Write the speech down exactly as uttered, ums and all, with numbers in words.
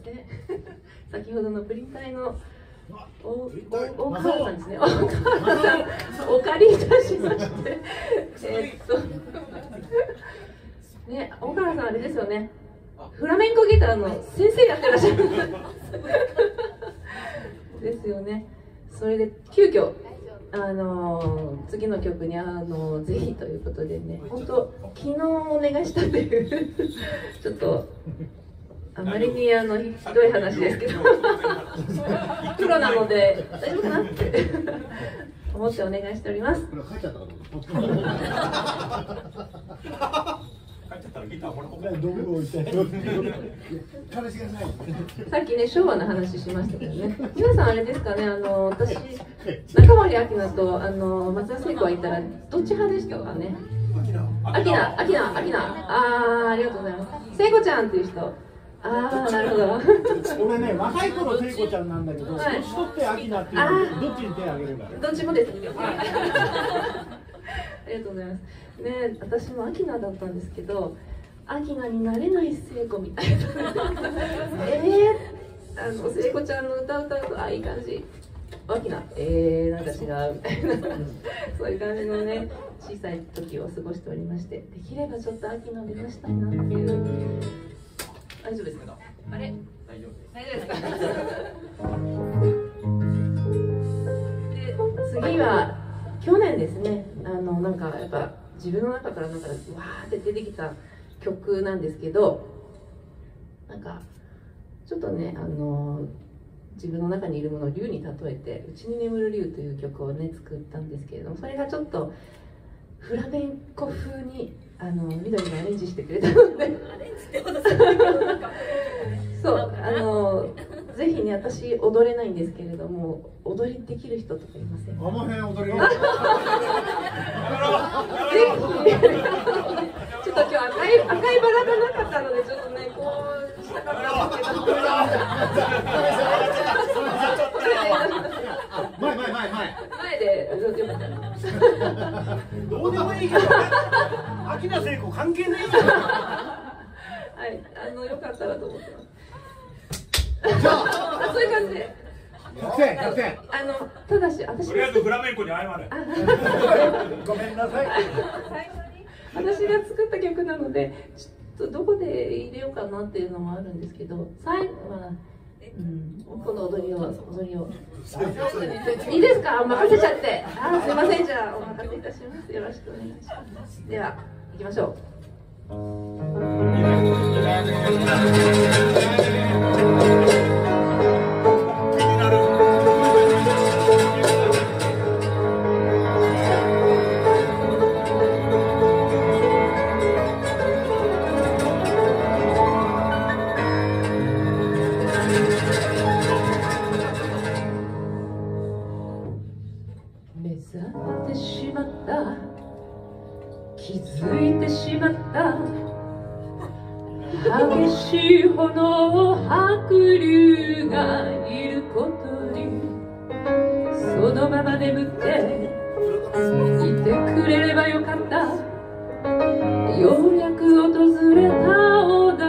せん。先ほどのプリン体のおお母さんですね。お母さんお借りいたしまして、えっとね、大川さんあれですよね。フラメンコギターの先生やってらっしゃるですよね。それで急遽あのー、次の曲にあのぜひということでね、本当昨日お願いしたっていうちょっとあまりにあのひどい話ですけどプロなので大丈夫かなって思ってお願いしております。さっきね昭和の話しましたけどね、皆さんあれですかね、あの私中森明菜とあの松田聖子がいたらどっち派でしたかね。明菜、明菜、明菜、ああありがとうございます。聖子ちゃんっていう人、ああなるほど。 俺ね若い頃聖子ちゃんなんだけど、年取って明菜っていうどっちに手を挙げるか。 どっちもです。ありがとうございます。ね、私も明菜だったんですけど、明菜になれない聖子みたいな。ええー、あの聖子ちゃんの歌う歌うとあいい感じ。明菜、えー、なんか違うみたいなそういう感じのね小さい時を過ごしておりまして、できればちょっと明菜を目指したいなっていう。大丈夫ですか？あれ？大丈夫です。大丈夫ですか？で次は去年ですね、あのなんかやっぱ自分の中からなんかわーって出てきた曲なんですけど、なんかちょっとねあの自分の中にいるものを竜に例えて「うちに眠る竜」という曲をね作ったんですけれども、それがちょっとフラメンコ風にあの緑がアレンジしてくれたのでそうあのぜひね、私踊れないんですけれども、踊りできる人とかいませんか？ あの辺踊りよ。 ぜひちょっと今日赤い赤いバラがなかったのでちょっとねこうしたかったんですけど。 前前前前。 前でよかったな。 どうでもいいけど。明菜聖子関係ないじゃん。 はい、あのよかったらと思ってます。じゃあそういう感じで。 ひゃくせん、ひゃくせん。 あのただし私とりあえずフラメンコに謝れ。 ごめんなさい。 私が作った曲なのでちょっとどこで入れようかなっていうのもあるんですけど、最後は、うん、この踊りを踊りをいいですか？任せちゃって。あ、すいません、じゃあお任せいたします。よろしくお願いします。では行きましょう。目覚めてしまった、気づいてしまった、激しい炎白龍がいることに、そのまま眠っていてくれればよかった。ようやく訪れた穏